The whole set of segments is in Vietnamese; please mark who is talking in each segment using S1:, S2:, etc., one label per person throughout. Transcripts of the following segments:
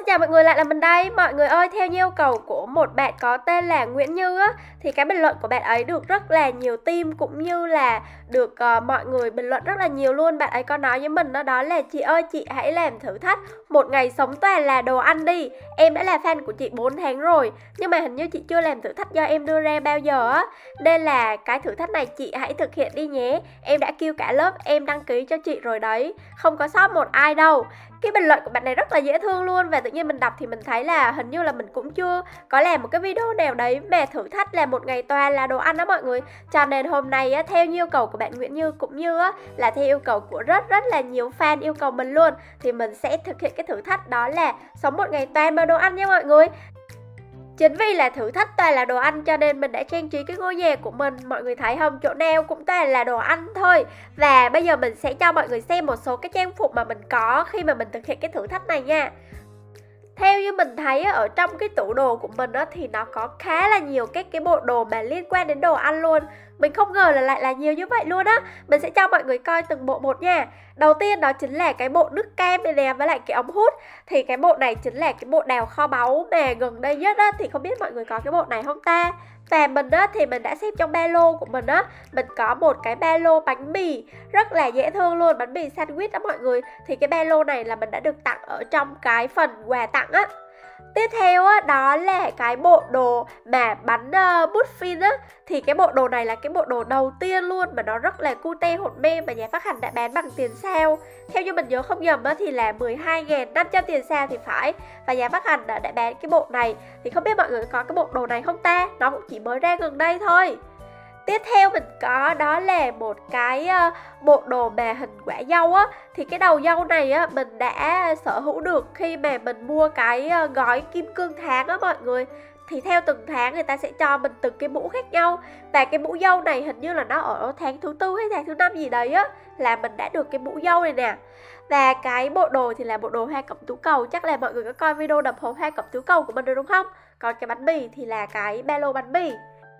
S1: Xin chào mọi người, lại là mình đây. Mọi người ơi, theo như yêu cầu của một bạn có tên là Nguyễn Như á, thì cái bình luận của bạn ấy được rất là nhiều tim cũng như là được mọi người bình luận rất là nhiều luôn. Bạn ấy có nói với mình đó là: chị ơi, chị hãy làm thử thách một ngày sống toàn là đồ ăn đi. Em đã là fan của chị 4 tháng rồi, nhưng mà hình như chị chưa làm thử thách do em đưa ra bao giờ á. Nên là cái thử thách này chị hãy thực hiện đi nhé. Em đã kêu cả lớp em đăng ký cho chị rồi đấy, không có sót một ai đâu. Cái bình luận của bạn này rất là dễ thương luôn. Và tự nhiên mình đọc thì mình thấy là hình như là mình cũng chưa có làm một cái video nào đấy mà thử thách là một ngày toàn là đồ ăn đó mọi người. Cho nên hôm nay á, theo yêu cầu của bạn Nguyễn Như cũng như á, là theo yêu cầu của rất là nhiều fan yêu cầu mình luôn, thì mình sẽ thực hiện cái thử thách đó là sống một ngày toàn bằng đồ ăn nha mọi người. Chính vì là thử thách toàn là đồ ăn cho nên mình đã trang trí cái ngôi nhà của mình. Mọi người thấy không, chỗ nào cũng toàn là đồ ăn thôi. Và bây giờ mình sẽ cho mọi người xem một số cái trang phục mà mình có khi mà mình thực hiện cái thử thách này nha. Theo như mình thấy ở trong cái tủ đồ của mình á, thì nó có khá là nhiều cái bộ đồ mà liên quan đến đồ ăn luôn. Mình không ngờ là lại là nhiều như vậy luôn á. Mình sẽ cho mọi người coi từng bộ một nha. Đầu tiên đó chính là cái bộ nước cam này nè, với lại cái ống hút. Thì cái bộ này chính là cái bộ đào kho báu mà gần đây nhất á. Thì không biết mọi người có cái bộ này không ta? Và mình á, thì mình đã xếp trong ba lô của mình á, mình có một cái ba lô bánh mì rất là dễ thương luôn, bánh mì sandwich đó mọi người. Thì cái ba lô này là mình đã được tặng ở trong cái phần quà tặng á. Tiếp theo á, đó là cái bộ đồ mà bánh muffin á. Thì cái bộ đồ này là cái bộ đồ đầu tiên luôn mà nó rất là cute hột me mà nhà phát hành đã bán bằng tiền sale. Theo như mình nhớ không nhầm á, thì là 12.500 tiền sale thì phải. Và nhà phát hành đã bán cái bộ này. Thì không biết mọi người có cái bộ đồ này không ta? Nó cũng chỉ mới ra gần đây thôi. Tiếp theo mình có đó là một cái bộ đồ mà hình quả dâu á. Thì cái đầu dâu này á, mình đã sở hữu được khi mà mình mua cái gói kim cương tháng á mọi người. Thì theo từng tháng người ta sẽ cho mình từng cái mũ khác nhau. Và cái mũ dâu này hình như là nó ở tháng thứ 4 hay tháng thứ 5 gì đấy á, là mình đã được cái mũ dâu này nè. Và cái bộ đồ thì là bộ đồ hoa cẩm tú cầu. Chắc là mọi người có coi video đập hộp hoa cẩm tú cầu của mình rồi đúng không? Còn cái bánh mì thì là cái ba lô bánh mì.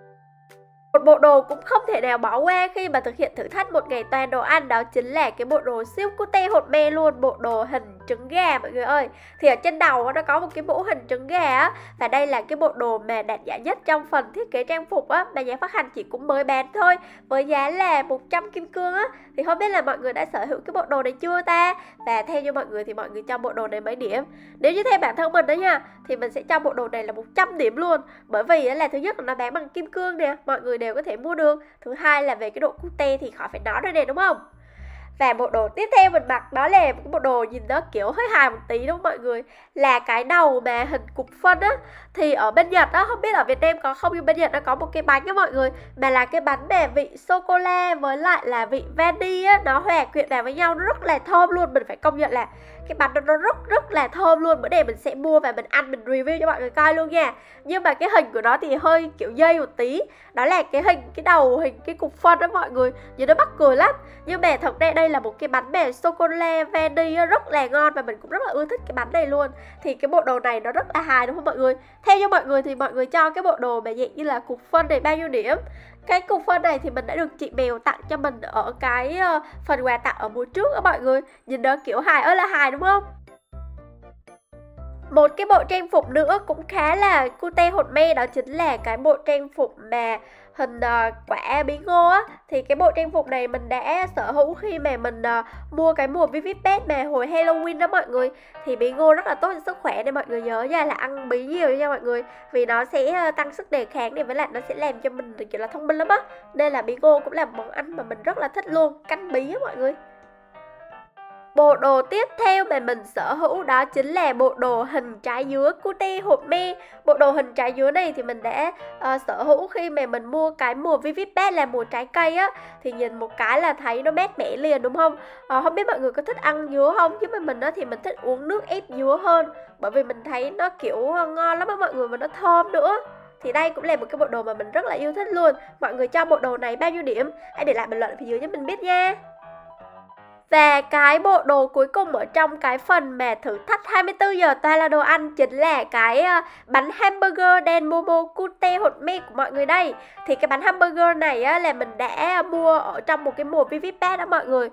S1: Một bộ đồ cũng không thể nào bỏ qua khi mà thực hiện thử thách một ngày toàn đồ ăn, đó chính là cái bộ đồ siêu cute hột me luôn, bộ đồ hình trứng gà mọi người ơi. Thì ở trên đầu nó có một cái mũ hình trứng gà á. Và đây là cái bộ đồ mà đạt giải nhất trong phần thiết kế trang phục á, mà nhà phát hành chỉ cũng mới bán thôi, với giá là 100 kim cương á. Thì không biết là mọi người đã sở hữu cái bộ đồ này chưa ta? Và theo như mọi người thì mọi người cho bộ đồ này mấy điểm? Nếu như theo bản thân mình đó nha, thì mình sẽ cho bộ đồ này là 100 điểm luôn. Bởi vì là thứ nhất là nó bán bằng kim cương nè, mọi người đều có thể mua được. Thứ hai là về cái độ cute thì khỏi phải nói rồi nè, đúng không? Và bộ đồ tiếp theo mình mặc đó là một cái bộ đồ nhìn nó kiểu hơi hài một tí đúng không mọi người? Là cái đầu mà hình cục phân á. Thì ở bên Nhật á, không biết ở Việt Nam có không, nhưng bên Nhật nó có một cái bánh á mọi người, mà là cái bánh mà vị sô-cô-la với lại là vị vani á, nó hòa quyện vào với nhau, nó rất là thơm luôn. Mình phải công nhận là cái bánh đó nó rất là thơm luôn. Bữa nay mình sẽ mua và mình ăn, mình review cho mọi người coi luôn nha. Nhưng mà cái hình của nó thì hơi kiểu dây một tí. Đó là cái hình, cái đầu hình cái cục phân đó mọi người, nhìn nó mắc cười lắm. Nhưng mà thật ra đây là một cái bánh mà sô-cô-la vani rất là ngon, và mình cũng rất là ưa thích cái bánh này luôn. Thì cái bộ đồ này nó rất là hài đúng không mọi người? Theo như mọi người thì mọi người cho cái bộ đồ mà dạng như là cục phân này bao nhiêu điểm? Cái cục phân này thì mình đã được chị Mèo tặng cho mình ở cái phần quà tặng ở mùa trước đó mọi người. Nhìn nó kiểu hài ơi là hài đúng không? Một cái bộ trang phục nữa cũng khá là cute hột me, đó chính là cái bộ trang phục mà hình quả bí ngô á. Thì cái bộ trang phục này mình đã sở hữu khi mà mình mua cái mùa Vivid Pet mà hồi Halloween đó mọi người. Thì bí ngô rất là tốt cho sức khỏe nên mọi người nhớ nha, là ăn bí nhiều nha mọi người. Vì nó sẽ tăng sức đề kháng này, với lại nó sẽ làm cho mình kiểu là thông minh lắm á. Nên là bí ngô cũng là một món ăn mà mình rất là thích luôn, canh bí á mọi người. Bộ đồ tiếp theo mà mình sở hữu đó chính là bộ đồ hình trái dứa cute hột me. Bộ đồ hình trái dứa này thì mình đã sở hữu khi mà mình mua cái mùa Vivid Pet là mùa trái cây á. Thì nhìn một cái là thấy nó mát mẻ liền đúng không? Không biết mọi người có thích ăn dứa không? Chứ mà mình đó thì mình thích uống nước ép dứa hơn. Bởi vì mình thấy nó kiểu ngon lắm á mọi người, mà nó thơm nữa. Thì đây cũng là một cái bộ đồ mà mình rất là yêu thích luôn. Mọi người cho bộ đồ này bao nhiêu điểm? Hãy để lại bình luận ở phía dưới cho mình biết nha. Và cái bộ đồ cuối cùng ở trong cái phần mà thử thách 24 giờ toàn là đồ ăn chính là cái bánh hamburger đen Momo cute hột me của mọi người đây. Thì cái bánh hamburger này á, là mình đã mua ở trong một cái mùa Vivid Pet đó mọi người.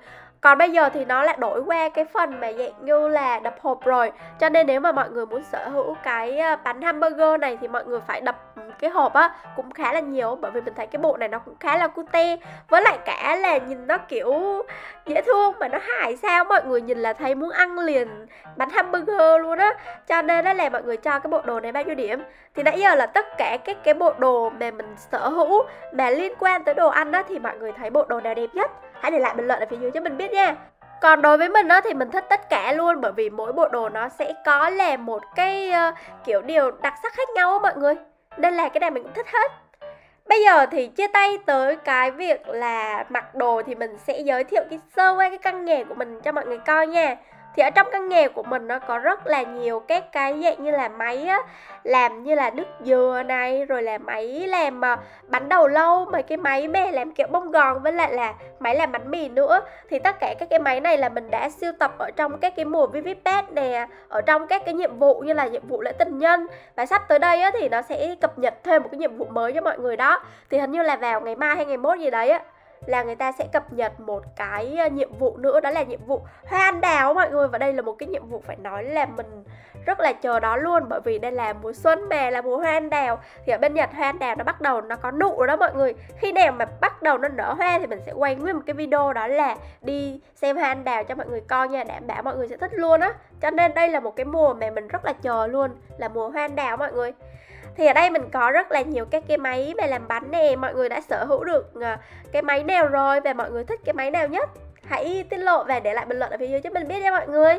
S1: Còn bây giờ thì nó lại đổi qua cái phần mà dạng như là đập hộp rồi. Cho nên nếu mà mọi người muốn sở hữu cái bánh hamburger này thì mọi người phải đập cái hộp á cũng khá là nhiều. Bởi vì mình thấy cái bộ này nó cũng khá là cute. Với lại cả là nhìn nó kiểu dễ thương mà nó hài sao, mọi người nhìn là thấy muốn ăn liền bánh hamburger luôn á. Cho nên đó là mọi người cho cái bộ đồ này bao nhiêu điểm? Thì nãy giờ là tất cả các cái bộ đồ mà mình sở hữu mà liên quan tới đồ ăn á, thì mọi người thấy bộ đồ nào đẹp nhất? Hãy để lại bình luận ở phía dưới cho mình biết nha. Còn đối với mình á thì mình thích tất cả luôn, bởi vì mỗi bộ đồ nó sẽ có là một cái kiểu điều đặc sắc khác nhau á mọi người. Nên là cái này mình cũng thích hết. Bây giờ thì chia tay tới cái việc là mặc đồ thì mình sẽ giới thiệu sơ qua cái căn nghề của mình cho mọi người coi nha. Thì ở trong căn nghề của mình nó có rất là nhiều các cái dạng như là máy á, làm như là nước dừa này, rồi là máy làm bánh đầu lâu, mấy cái máy mà làm kiểu bông gòn, với lại là máy làm bánh mì nữa. Thì tất cả các cái máy này là mình đã sưu tập ở trong các cái mùa VivipBet nè, ở trong các cái nhiệm vụ như là nhiệm vụ lễ tình nhân. Và sắp tới đây á, thì nó sẽ cập nhật thêm một cái nhiệm vụ mới cho mọi người đó. Thì hình như là vào ngày mai hay ngày mốt gì đấy á, là người ta sẽ cập nhật một cái nhiệm vụ nữa, đó là nhiệm vụ hoa anh đào mọi người. Và đây là một cái nhiệm vụ phải nói là mình rất là chờ đó luôn, bởi vì đây là mùa xuân mà, là mùa hoa anh đào. Thì ở bên Nhật hoa anh đào nó bắt đầu nó có nụ rồi đó mọi người. Khi nào mà bắt đầu nó nở hoa thì mình sẽ quay nguyên một cái video đó là đi xem hoa anh đào cho mọi người coi nha, đảm bảo mọi người sẽ thích luôn á. Cho nên đây là một cái mùa mà mình rất là chờ luôn, là mùa hoa anh đào mọi người. Thì ở đây mình có rất là nhiều các cái máy mà làm bánh nè. Mọi người đã sở hữu được cái máy nào rồi và mọi người thích cái máy nào nhất? Hãy tiết lộ và để lại bình luận ở phía dưới cho mình biết nha mọi người.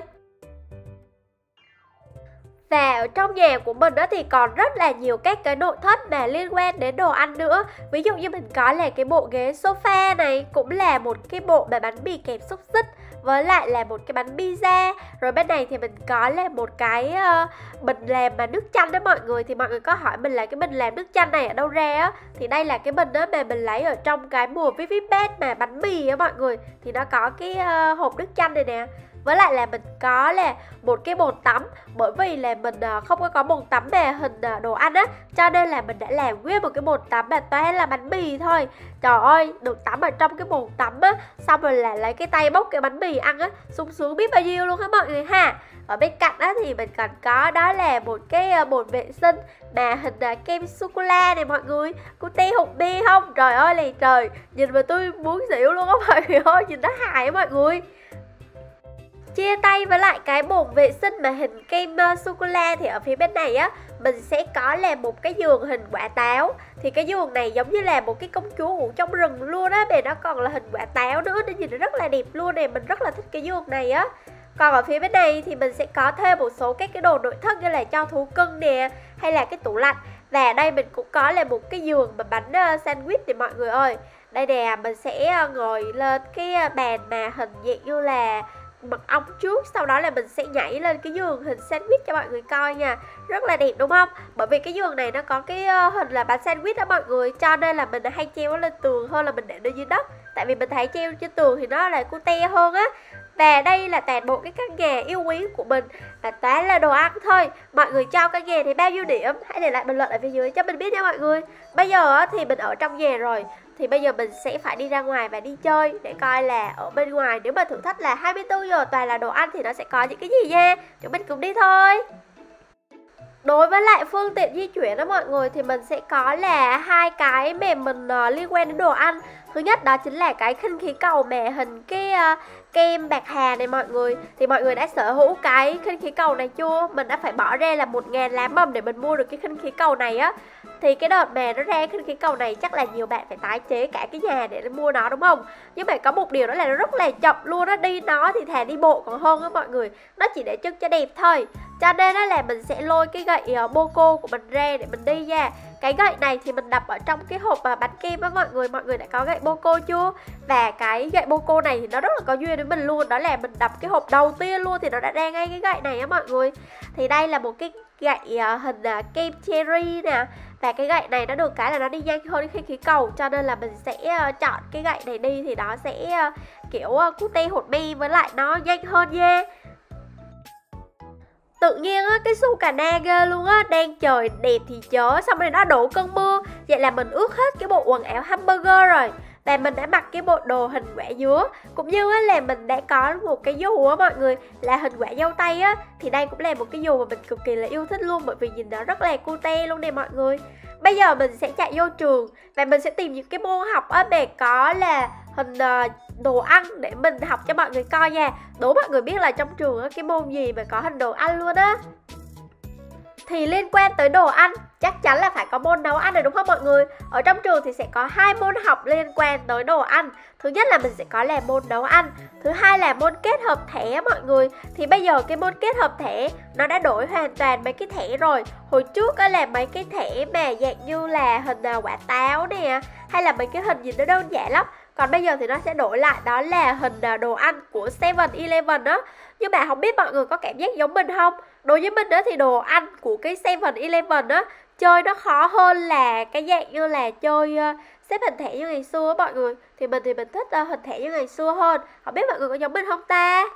S1: Và ở trong nhà của mình đó thì còn rất là nhiều các cái nội thất mà liên quan đến đồ ăn nữa. Ví dụ như mình có là cái bộ ghế sofa này, cũng là một cái bộ mà bánh mì kẹp xúc xích, với lại là một cái bánh pizza. Rồi bên này thì mình có là một cái bình làm mà nước chanh đó mọi người. Thì mọi người có hỏi mình là cái bình làm nước chanh này ở đâu ra á. Thì đây là cái bình đó mà mình lấy ở trong cái mùa VivipBet mà bánh mì á mọi người. Thì nó có cái hộp nước chanh này nè. Với lại là mình có là một cái bồn tắm, bởi vì là mình không có bồn tắm mà hình đồ ăn á, cho nên là mình đã làm nguyên một cái bồn tắm mà toàn là bánh mì thôi. Trời ơi, được tắm ở trong cái bồn tắm á, xong rồi là lấy cái tay bóc cái bánh mì ăn á, sung sướng biết bao nhiêu luôn á mọi người ha. Ở bên cạnh đó thì mình còn có đó là một cái bồn vệ sinh mà hình kem sô-cô-la này mọi người. Cute hụt đi không? Trời ơi là trời, nhìn mà tôi muốn xỉu luôn á mọi người ơi, nhìn nó hài á mọi người. Chia tay với lại cái bồn vệ sinh mà hình kem sô-cô-la thì ở phía bên này á, mình sẽ có là một cái giường hình quả táo. Thì cái giường này giống như là một cái công chúa ngủ trong rừng luôn á, mà nó còn là hình quả táo nữa, nên nhìn nó rất là đẹp luôn nè. Mình rất là thích cái giường này á. Còn ở phía bên này thì mình sẽ có thêm một số các cái đồ nội thất như là cho thú cưng nè, hay là cái tủ lạnh. Và đây mình cũng có là một cái giường mà bánh sandwich thì mọi người ơi. Đây nè, mình sẽ ngồi lên cái bàn mà hình dạng như là mật ong trước, sau đó là mình sẽ nhảy lên cái giường hình sandwich cho mọi người coi nha. Rất là đẹp đúng không? Bởi vì cái giường này nó có cái hình là bánh sandwich đó mọi người, cho nên là mình hay treo nó lên tường hơn là mình để nó dưới đất. Tại vì mình thấy treo trên tường thì nó là cute hơn á. Và đây là toàn bộ cái căn nhà yêu quý của mình, và toàn là đồ ăn thôi. Mọi người cho căn nhà thì bao nhiêu điểm? Hãy để lại bình luận ở phía dưới cho mình biết nha mọi người. Bây giờ thì mình ở trong nhà rồi, thì bây giờ mình sẽ phải đi ra ngoài và đi chơi để coi là ở bên ngoài nếu mà thử thách là 24 giờ toàn là đồ ăn thì nó sẽ có những cái gì nha. Chúng mình cùng đi thôi. Đối với lại phương tiện di chuyển đó mọi người, thì mình sẽ có là hai cái mà mình liên quan đến đồ ăn. Thứ nhất đó chính là cái khinh khí cầu mà hình cái kem bạc hà này mọi người. Thì mọi người đã sở hữu cái khinh khí cầu này chưa? Mình đã phải bỏ ra là 1.000 lá mầm để mình mua được cái khinh khí cầu này á. Thì cái đợt mà nó ra khinh khí cầu này chắc là nhiều bạn phải tái chế cả cái nhà để mua nó đúng không? Nhưng mà có một điều đó là nó rất là chậm luôn á. Đi nó thì thà đi bộ còn hơn á mọi người. Nó chỉ để trưng cho đẹp thôi. Cho nên đó là mình sẽ lôi cái gậy Boco của mình ra để mình đi nha. Cái gậy này thì mình đập ở trong cái hộp bánh kem á mọi người. Mọi người đã có gậy Boco chưa? Và cái gậy Boco này thì nó rất là có duyên với mình luôn. Đó là mình đập cái hộp đầu tiên luôn thì nó đã ra ngay cái gậy này á mọi người. Thì đây là một cái gậy hình kem cherry nè. Và cái gậy này nó được cái là nó đi nhanh hơn cái khí cầu, cho nên là mình sẽ chọn cái gậy này đi thì nó sẽ kiểu cute hột mi, với lại nó nhanh hơn nha. Tự nhiên á, cái xu cà na ghê luôn á, đang trời đẹp thì chớ, xong rồi nó đổ cơn mưa, vậy là mình ướt hết cái bộ quần áo hamburger rồi. và mình đã mặc cái bộ đồ hình quả dứa, cũng như là mình đã có một cái dù á mọi người, là hình quả dâu tây á. Thì đây cũng là một cái dù mà mình cực kỳ là yêu thích luôn, bởi vì nhìn nó rất là cute luôn nè mọi người. Bây giờ mình sẽ chạy vô trường và mình sẽ tìm những cái môn học á mà có là hình đồ ăn để mình học cho mọi người coi nha. Đố mọi người biết là trong trường á, cái môn gì mà có hình đồ ăn luôn á. Thì liên quan tới đồ ăn, chắc chắn là phải có môn nấu ăn rồi đúng không mọi người? Ở trong trường thì sẽ có 2 môn học liên quan tới đồ ăn. Thứ nhất là mình sẽ có là môn nấu ăn, thứ hai là môn kết hợp thẻ mọi người. Thì bây giờ cái môn kết hợp thẻ nó đã đổi hoàn toàn mấy cái thẻ rồi. Hồi trước á là mấy cái thẻ mà dạng như là hình quả táo nè, hay là mấy cái hình gì nó đơn giản lắm. Còn bây giờ thì nó sẽ đổi lại, đó là hình đồ ăn của 7-Eleven á. Nhưng mà không biết mọi người có cảm giác giống mình không? Đối với mình á thì đồ ăn của cái 7-Eleven á, chơi nó khó hơn là cái dạng như là chơi xếp hình thẻ như ngày xưa á mọi người. Thì mình thích hình thẻ như ngày xưa hơn. Không biết mọi người có giống mình không ta?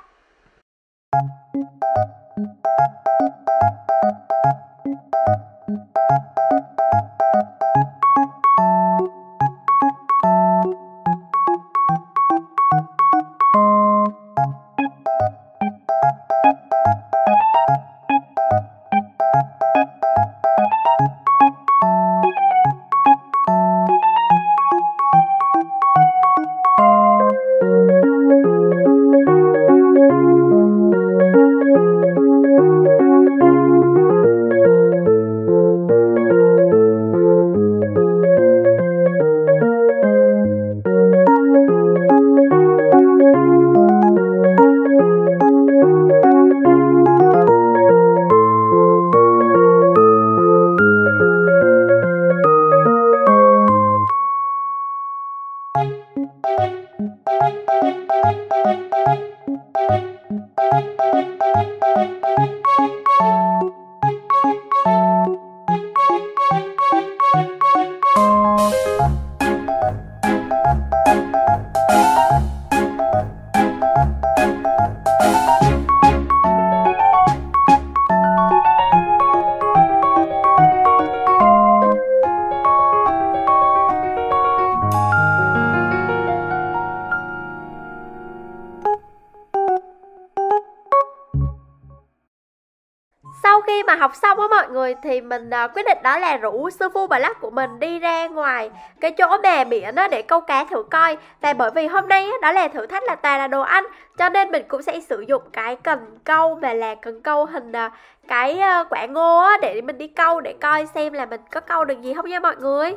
S1: Sau khi mà học xong á mọi người thì mình quyết định đó là rủ sư phụ Black của mình đi ra ngoài cái chỗ bè biển á để câu cá thử coi. Và bởi vì hôm nay á, đó là thử thách là toàn là đồ ăn, cho nên mình cũng sẽ sử dụng cái cần câu mà là cần câu hình cái quả ngô á, để mình đi câu để coi xem là mình có câu được gì không nha mọi người.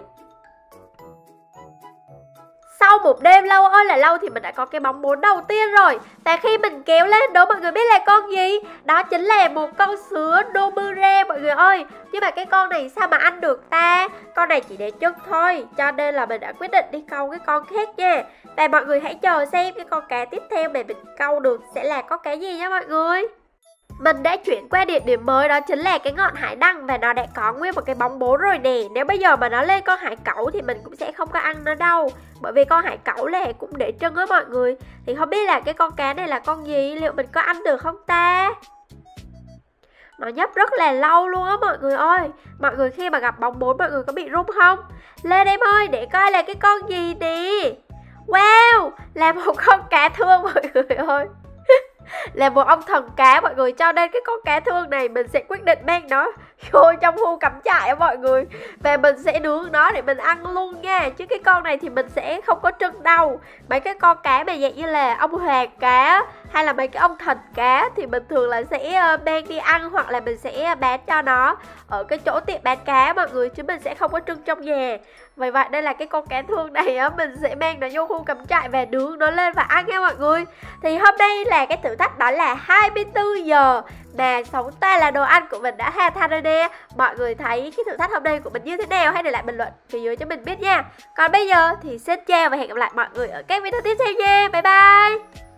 S1: Sau một đêm lâu ơi là lâu thì mình đã có cái bóng 4 đầu tiên rồi. Và khi mình kéo lên, đố mọi người biết là con gì? Đó chính là một con sứa Doberman mọi người ơi. Nhưng mà cái con này sao mà ăn được ta? Con này chỉ để chân thôi, cho nên là mình đã quyết định đi câu cái con khác nha. Và mọi người hãy chờ xem cái con cá tiếp theo mà mình câu được sẽ là con cá gì nha mọi người. Mình đã chuyển qua địa điểm mới, đó chính là cái ngọn hải đăng, và nó đã có nguyên một cái bóng 4 rồi nè. Nếu bây giờ mà nó lên con hải cẩu thì mình cũng sẽ không có ăn nó đâu, bởi vì con hải cẩu là cũng để trưng á mọi người. Thì không biết là cái con cá này là con gì, liệu mình có ăn được không ta? Nó nhấp rất là lâu luôn á mọi người ơi. Mọi người khi mà gặp bóng 4 mọi người có bị run không? Lên em ơi để coi là cái con gì nè. Wow, là một con cá thương mọi người ơi. Là một ông thần cá mọi người, cho nên cái con cá thương này mình sẽ quyết định mang nó vô trong khu cắm trại á mọi người, và mình sẽ nướng nó để mình ăn luôn nha. Chứ cái con này thì mình sẽ không có trưng đâu. Mấy cái con cá mà dạng như là ông hoàng cá hay là mấy cái ông thần cá thì mình thường là sẽ mang đi ăn, hoặc là mình sẽ bán cho nó ở cái chỗ tiệm bán cá mọi người, chứ mình sẽ không có trưng trong nhà. Vì vậy đây là cái con cá thương này á, mình sẽ mang nó vô khu cắm trại và nướng nó lên và ăn nha mọi người. Thì hôm nay là cái thử thách đó là 24 giờ mà sống ta là đồ ăn của mình đã hoàn thành rồi nè. Mọi người thấy cái thử thách hôm nay của mình như thế nào? Hãy để lại bình luận phía dưới cho mình biết nha. Còn bây giờ thì xin chào và hẹn gặp lại mọi người ở các video tiếp theo nha. Bye bye.